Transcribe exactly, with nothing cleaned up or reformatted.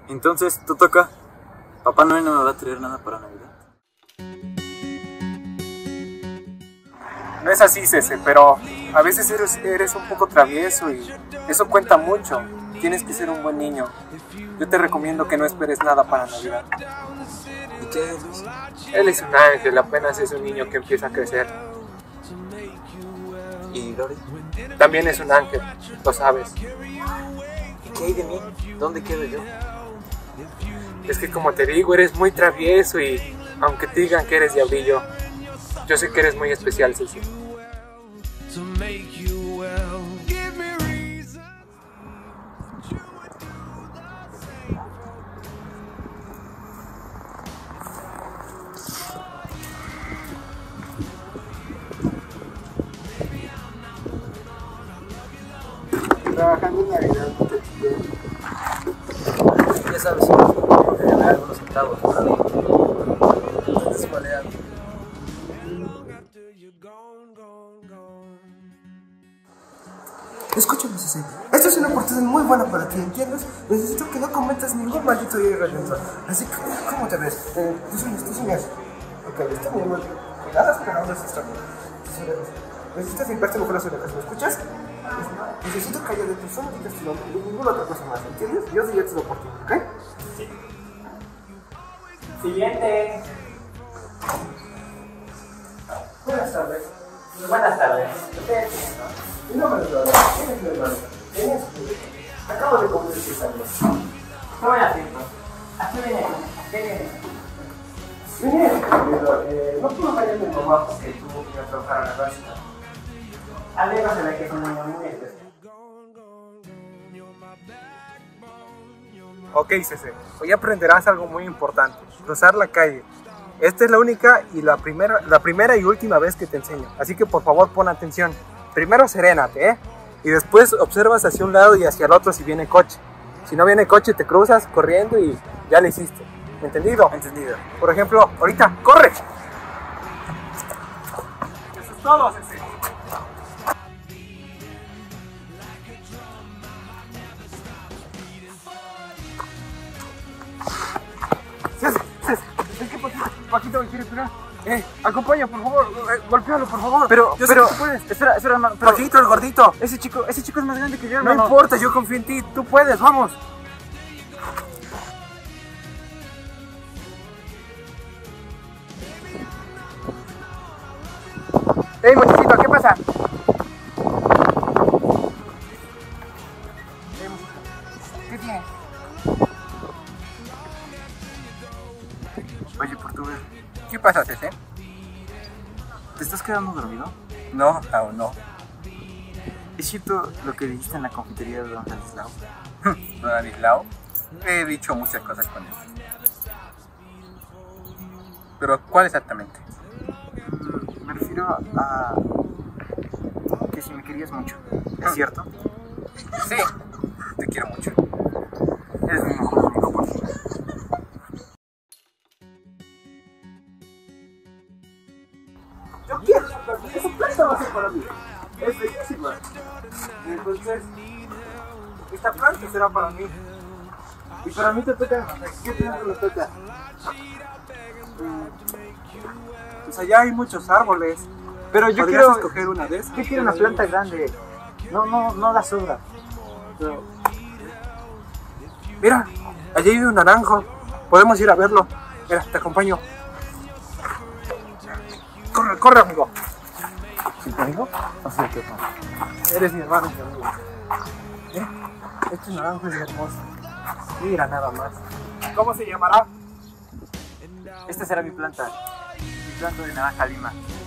Entonces, tú toca. Papá Noel no me va a traer nada para Navidad. No es así, Cece, pero a veces eres, eres un poco travieso y eso cuenta mucho. Tienes que ser un buen niño. Yo te recomiendo que no esperes nada para Navidad. ¿Y qué es, Luis? Él es un ángel, apenas es un niño que empieza a crecer. ¿Y Glory? También es un ángel, lo sabes. ¿Y qué hay de mí? ¿Dónde quedo yo? Es que como te digo, eres muy travieso y aunque te digan que eres diablillo, yo sé que eres muy especial, Ceci. Trabajando en Navidad, Ya sabes, si nos podemos regalar algunos centavos por ahí. Entonces, vale algo. Escúchame, Ceci. Esta es una oportunidad muy buena para ti, ¿entiendes? Necesito que no cometas ningún maldito día irredentor. Así que, ¿cómo te ves? Eh, tus uñas, tus uñas. Ok, está muy bien. Cuidadas, pero no está bien. Tus orejas. Necesitas limpiarte mejor las orejas, ¿me escuchas? Necesito que haya de tus orejas y ninguna otra cosa más, ¿entiendes? Yo sí ya te lo por ti, ¿ok? Sí. Siguiente. Buenas tardes. Buenas tardes. Mi nombre es Eduardo. ¿Quién es mi hermano? ¿Quién es? Acabo de cumplir seis años. ¿Qué voy a hacer? ¿A qué viene? ¿A qué viene? Vine, pero eh, no puedo fallar mi mamá porque tuvo que ir a trabajar a la básica. Alégrasela que es un niño muy especial. Ok, Cece, hoy aprenderás algo muy importante, cruzar la calle. Esta es la única y la primera, la primera y última vez que te enseño, así que por favor pon atención. Primero serénate, ¿eh? Y después observas hacia un lado y hacia el otro si viene coche. Si no viene coche te cruzas corriendo y ya lo hiciste. ¿Entendido? Entendido. Por ejemplo, ahorita, ¡corre! Eso es todo, Cece. Cece, Cece, es que Paquito, Paquito me quiere curar. Eh, acompaña, por favor, eh, golpéalo, por favor. Pero, yo pero, sé que tú puedes. Espera, espera, hermano. Pero Paquito, el gordito. ese chico, ese chico es más grande que yo, No hermano. importa, yo confío en ti. Tú puedes, vamos. Ey, muchachito, ¿qué pasa? Ey, muchachito, ¿qué tienes? Oye, Portugués, ¿Qué pasa, Cece? ¿te estás quedando dormido? No, aún no. ¿Es cierto lo que dijiste en la confitería de Don Ladislao? ¿Don Ladislao? He dicho muchas cosas con él. ¿Pero cuál exactamente? Mm, me refiero a que si me querías mucho. ¿Es cierto? Sí, te quiero mucho. Eres mi mejor amigo, por favor. Yo quiero esa planta. Esa planta va a ser para mí. Es bellísima. Entonces, esta planta será para mí. Y para mí te toca. ¿Qué planta me toca? Pues allá hay muchos árboles. Pero yo ¿Podrías quiero escoger una de esas? Yo quiero una planta grande. No, no, no la sobra. Pero, Mira, allí hay un naranjo. Podemos ir a verlo. Mira, te acompaño. Corre, corre, amigo. ¿Sí te digo? No sé qué pasa. Eres mi hermano, mi amigo. Mira, este naranjo es hermoso. Mira nada más. ¿Cómo se llamará? Esta será mi planta. Mi planta de naranja lima.